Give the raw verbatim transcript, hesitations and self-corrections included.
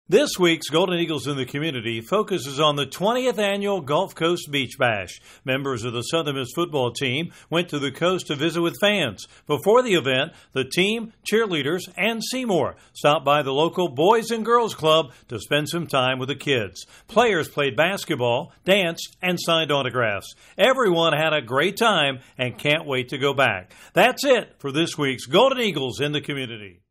This week's Golden Eagles in the Community focuses on the twentieth Annual Gulf Coast Beach Bash. Members of the Southern Miss football team went to the coast to visit with fans. Before the event, the team, cheerleaders, and Seymour stopped by the local Boys and Girls Club to spend some time with the kids. Players played basketball, danced, and signed autographs. Everyone had a great time and can't wait to go back. That's it for this week's Golden Eagles in the Community.